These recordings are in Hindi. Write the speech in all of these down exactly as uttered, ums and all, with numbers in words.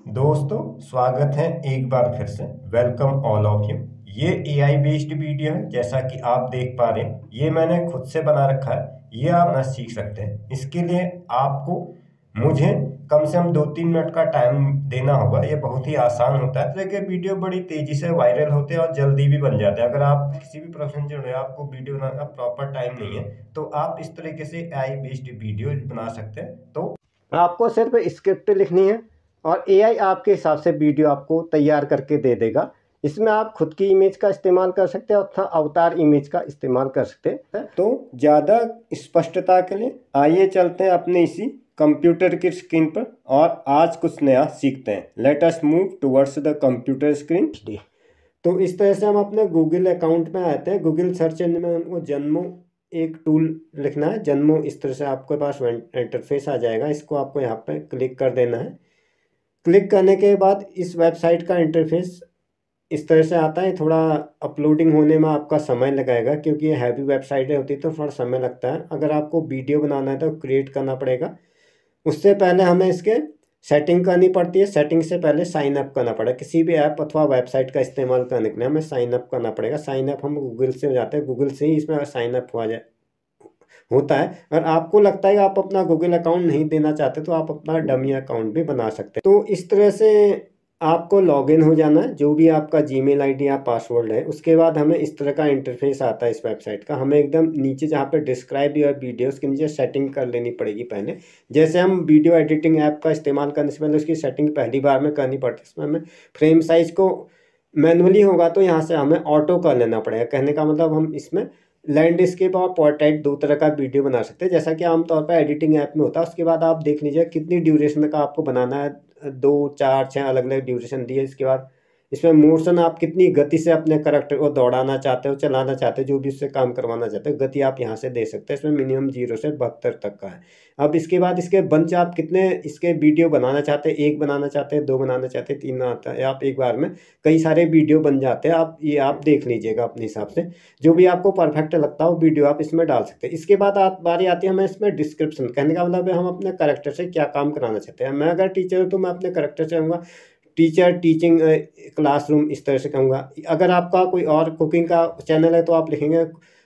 दोस्तों, स्वागत है एक बार फिर से। Welcome all of you. ये एआई बेस्ड वीडियो है, जैसा कि आप देख पा रहे हैं। ये मैंने खुद से बना रखा है, ये आप न सीख सकते हैं। इसके लिए आपको मुझे कम से कम दो तीन मिनट का टाइम देना होगा। ये बहुत ही आसान होता है। देखिए, वीडियो बड़ी तेजी से वायरल होते हैं और जल्दी भी बन जाते हैं। अगर आप किसी भी प्रोफेशन से जुड़े हैं, आपको वीडियो बनाने का प्रॉपर टाइम नहीं है, तो आप इस तरीके से एआई बेस्ड वीडियो बना सकते हैं। तो आपको सिर्फ स्क्रिप्ट लिखनी है और एआई आपके हिसाब से वीडियो आपको तैयार करके दे देगा। इसमें आप खुद की इमेज का इस्तेमाल कर सकते हैं और अवतार इमेज का इस्तेमाल कर सकते हैं। तो ज़्यादा स्पष्टता के लिए आइए चलते हैं अपने इसी कंप्यूटर की स्क्रीन पर और आज कुछ नया सीखते हैं। Let us move towards the computer screen. तो इस तरह से हम अपने गूगल अकाउंट में आते हैं। गूगल सर्च इंजन में हमको जन्मो एक टूल लिखना है, जन्मो। इस तरह से आपके पास इंटरफेस आ जाएगा। इसको आपको यहाँ पे क्लिक कर देना है। क्लिक करने के बाद इस वेबसाइट का इंटरफेस इस तरह से आता है। थोड़ा अपलोडिंग होने में आपका समय लगाएगा, क्योंकि ये हैवी वेबसाइटें होती है तो थोड़ा समय लगता है। अगर आपको वीडियो बनाना है तो क्रिएट करना पड़ेगा। उससे पहले हमें इसके सेटिंग करनी पड़ती है। सेटिंग से पहले साइन अप करना पड़ेगा। किसी भी ऐप अथवा वेबसाइट का इस्तेमाल करने के लिए हमें साइन अप करना पड़ेगा। साइन अप हम गूगल से हो जाते हैं, गूगल से ही इसमें साइन अप हुआ जाए होता है। अगर आपको लगता है कि आप अपना गूगल अकाउंट नहीं देना चाहते तो आप अपना डमी अकाउंट भी बना सकते हैं। तो इस तरह से आपको लॉगिन हो जाना है, जो भी आपका जीमेल आईडी या पासवर्ड है। उसके बाद हमें इस तरह का इंटरफेस आता है इस वेबसाइट का। हमें एकदम नीचे जहाँ पे डिस्क्राइब योर वीडियो, उसके नीचे सेटिंग कर लेनी पड़ेगी पहले। जैसे हम वीडियो एडिटिंग ऐप का इस्तेमाल करने से पहले उसकी सेटिंग पहली बार में करनी पड़ती है। इसमें हमें फ्रेम साइज को मैनुअली होगा तो यहाँ से हमें ऑटो कर लेना पड़ेगा। कहने का मतलब हम इसमें लैंडस्केप और पोर्ट्रेट दो तरह का वीडियो बना सकते हैं, जैसा कि आमतौर पर एडिटिंग ऐप में होता है। उसके बाद आप देख लीजिए कितनी ड्यूरेशन का आपको बनाना है। दो चार छः अलग अलग ड्यूरेशन दी है। इसके बाद इसमें मोशन आप कितनी गति से अपने करैक्टर को दौड़ाना चाहते हो, चलाना चाहते हो, जो भी उससे काम करवाना चाहते हो, गति आप यहाँ से दे सकते हैं। इसमें मिनिमम जीरो से बहत्तर तक का है। अब इसके बाद इसके बंच आप कितने इसके वीडियो बनाना चाहते हैं, एक बनाना चाहते हैं, दो बनाना चाहते हैं, तीन आता है। आप एक बार में कई सारे वीडियो बन जाते हैं। आप ये आप देख लीजिएगा अपने हिसाब से, जो भी आपको परफेक्ट लगता हो वीडियो आप इसमें डाल सकते हैं। इसके बाद आप बारी आती है हमें इसमें डिस्क्रिप्शन। कहने का मतलब है हम अपने करेक्टर से क्या काम कराना चाहते हैं। मैं अगर टीचर हूँ तो मैं अपने करेक्टर से कहूँगा टीचर टीचिंग क्लासरूम, इस तरह से कहूँगा। अगर आपका कोई और कुकिंग का चैनल है तो आप लिखेंगे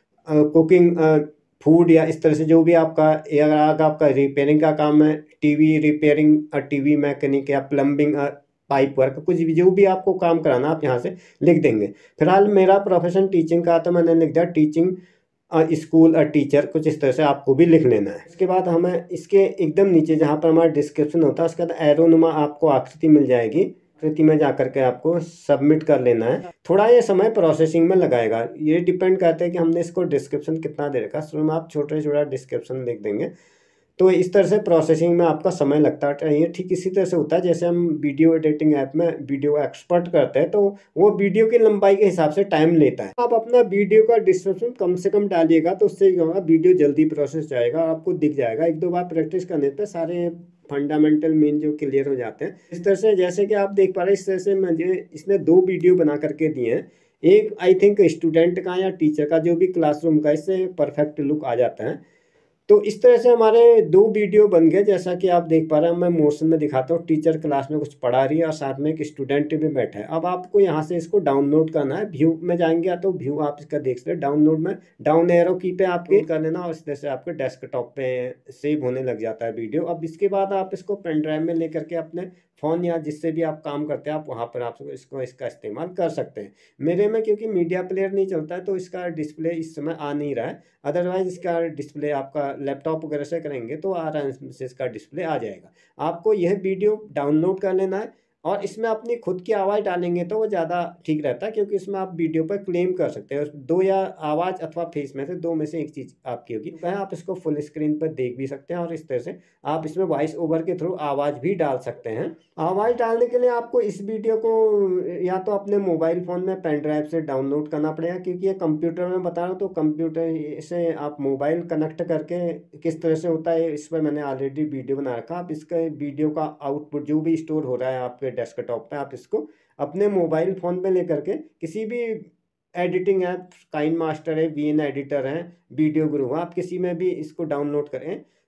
कुकिंग फूड, या इस तरह से जो भी आपका। अगर आपका रिपेयरिंग का काम है, टीवी रिपेयरिंग, टीवी मैकेनिक या प्लम्बिंग, पाइप वर्क, कुछ भी जो भी आपको काम कराना आप यहाँ से लिख देंगे। फिलहाल मेरा प्रोफेशन टीचिंग का तो मैंने लिख दिया टीचिंग स्कूल अ टीचर, कुछ इस तरह से आपको भी लिख लेना है। इसके बाद हमें इसके एकदम नीचे जहाँ पर हमारा डिस्क्रिप्शन होता है, उसके बाद एरोनुमा आपको आकृति मिल जाएगी। आकृति में जाकर के आपको सबमिट कर लेना है। थोड़ा ये समय प्रोसेसिंग में लगाएगा। ये डिपेंड करता है कि हमने इसको डिस्क्रिप्शन कितना दे रखा है। शुरू में आप छोटे छोटा डिस्क्रिप्शन लिख देंगे तो इस तरह से प्रोसेसिंग में आपका समय लगता है। ये ठीक इसी तरह से होता है जैसे हम वीडियो एडिटिंग ऐप में वीडियो एक्सपोर्ट करते हैं, तो वो वीडियो की लंबाई के हिसाब से टाइम लेता है। आप अपना वीडियो का डिस्क्रिप्शन कम से कम डालिएगा तो उससे क्या होगा, वीडियो जल्दी प्रोसेस जाएगा, आपको दिख जाएगा। एक दो बार प्रैक्टिस करने पर सारे फंडामेंटल मेन जो क्लियर हो जाते हैं। इस तरह से जैसे कि आप देख पा रहे हैं, इस तरह से मुझे इसने दो वीडियो बना करके दिए हैं। एक आई थिंक स्टूडेंट का या टीचर का, जो भी क्लासरूम का, इससे परफेक्ट लुक आ जाता है। तो इस तरह से हमारे दो वीडियो बन गए। जैसा कि आप देख पा रहे हैं, मैं मोशन में दिखाता हूँ। टीचर क्लास में कुछ पढ़ा रही है और साथ में एक स्टूडेंट भी बैठा है। अब आपको यहाँ से इसको डाउनलोड करना है। व्यू में जाएंगे या तो व्यू आप इसका देख सकते हैं। डाउनलोड में डाउन एरो की पे आप क्लिक कर लेना और इस तरह से आपके डेस्कटॉप पे सेव होने लग जाता है वीडियो। अब इसके बाद आप इसको पेन ड्राइव में लेकर के अपने फ़ोन या जिससे भी आप काम करते हैं, आप वहाँ पर आप इसको इसका इस्तेमाल कर सकते हैं। मेरे में क्योंकि मीडिया प्लेयर नहीं चलता है तो इसका डिस्प्ले इस समय आ नहीं रहा है। अदरवाइज इसका डिस्प्ले आपका लैपटॉप वगैरह से करेंगे तो आराम से इसका डिस्प्ले आ जाएगा। आपको यह वीडियो डाउनलोड कर लेना है और इसमें अपनी खुद की आवाज़ डालेंगे तो वो ज़्यादा ठीक रहता है, क्योंकि इसमें आप वीडियो पर क्लेम कर सकते हैं। दो या आवाज़ अथवा फेस में से दो में से एक चीज़ आपकी होगी। वह आप इसको फुल स्क्रीन पर देख भी सकते हैं और इस तरह से आप इसमें वॉइस ओवर के थ्रू आवाज़ भी डाल सकते हैं। आवाज़ डालने के लिए आपको इस वीडियो को या तो अपने मोबाइल फ़ोन में पेन ड्राइव से डाउनलोड करना पड़ेगा, क्योंकि ये कंप्यूटर में बता रहा हूँ तो कंप्यूटर से आप मोबाइल कनेक्ट करके किस तरह से होता है इस पर मैंने ऑलरेडी वीडियो बना रखा। आप इसके वीडियो का आउटपुट जो भी स्टोर हो रहा है आपके डेस्कटॉप पे, आप इसको अपने मोबाइल फ़ोन पे लेकर के किसी भी एडिटिंग ऐप, काइन मास्टर है, वी एन एडिटर है, वीडियो गुरु, आप किसी में भी इसको डाउनलोड करें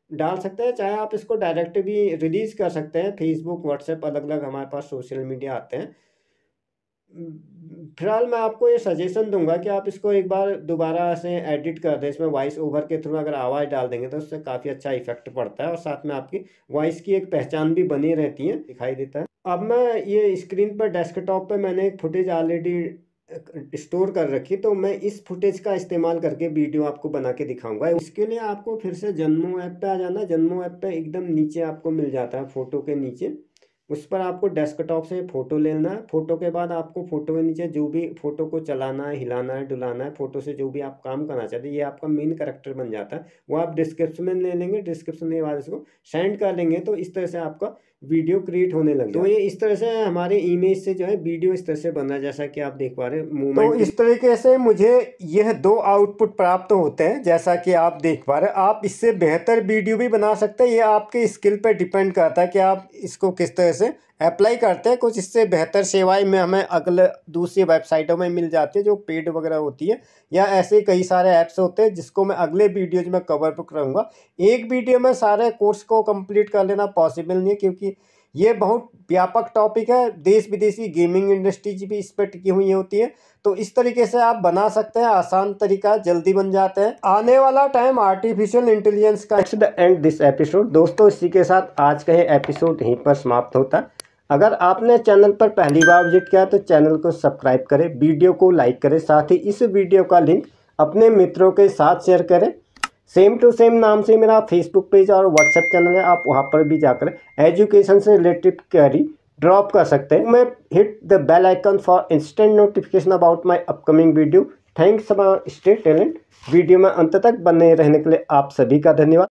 डाल सकते हैं, चाहे आप इसको डायरेक्ट भी रिलीज़ कर सकते हैं। फेसबुक, व्हाट्सएप, अलग अलग हमारे पास सोशल मीडिया आते हैं। फिलहाल मैं आपको ये सजेशन दूंगा कि आप इसको एक बार दोबारा से एडिट कर दें। इसमें वॉइस ओवर के थ्रू अगर आवाज़ डाल देंगे तो उससे काफ़ी अच्छा इफेक्ट पड़ता है और साथ में आपकी वॉइस की एक पहचान भी बनी रहती है, दिखाई देता है। अब मैं ये स्क्रीन पर डेस्कटॉप पे मैंने एक फुटेज ऑलरेडी स्टोर कर रखी, तो मैं इस फुटेज का इस्तेमाल करके वीडियो आपको बना के दिखाऊंगा। इसके लिए आपको फिर से जन्मो ऐप पे आ जाना। जन्मो ऐप पे एकदम नीचे आपको मिल जाता है, फोटो के नीचे, उस पर आपको डेस्कटॉप से फ़ोटो लेना है। फ़ोटो के बाद आपको फ़ोटो के नीचे जो भी फ़ोटो को चलाना है, हिलाना है, डुलाना है, फ़ोटो से जो भी आप काम करना चाहते हैं, ये आपका मेन कैरेक्टर बन जाता है। वो आप डिस्क्रिप्शन में ले लेंगे, डिस्क्रिप्शन के बाद इसको सेंड कर देंगे तो इस तरह से आपका वीडियो क्रिएट होने लग जाए। तो ये इस तरह से हमारे इमेज से जो है वीडियो इस तरह से बन रहा है, जैसा कि आप देख पा रहे हैं मूवमेंट। तो इस तरीके से मुझे यह दो आउटपुट प्राप्त होते हैं, जैसा कि आप देख पा रहे हैं। आप इससे बेहतर वीडियो भी बना सकते हैं, ये आपके स्किल पर डिपेंड करता है कि आप इसको किस तरह से अप्लाई करते हैं। कुछ इससे बेहतर सेवाएं में हमें अगले दूसरी वेबसाइटों में मिल जाती है जो पेड वगैरह होती है, या ऐसे कई सारे ऐप्स होते हैं जिसको मैं अगले वीडियोज में कवर करूँगा। एक वीडियो में सारे कोर्स को कंप्लीट कर लेना पॉसिबल नहीं है, क्योंकि ये बहुत व्यापक टॉपिक है। देश विदेशी गेमिंग इंडस्ट्रीज भी इस पर टिकी हुई होती है। तो इस तरीके से आप बना सकते हैं, आसान तरीका, जल्दी बन जाते हैं। आने वाला टाइम आर्टिफिशियल इंटेलिजेंस का। It's the end this episode. दोस्तों, इसी के साथ आज का ये एपिसोड यहीं पर समाप्त होता है। अगर आपने चैनल पर पहली बार विजिट किया तो चैनल को सब्सक्राइब करें, वीडियो को लाइक करें, साथ ही इस वीडियो का लिंक अपने मित्रों के साथ शेयर करें। सेम टू सेम नाम से मेरा फेसबुक पेज और व्हाट्सएप चैनल है, आप वहां पर भी जाकर एजुकेशन से रिलेटेड क्वेरी ड्रॉप कर सकते हैं। मैं hit the bell icon for instant notification about my upcoming video. Thanks for stay talent. Video में अंत तक बने रहने के लिए आप सभी का धन्यवाद।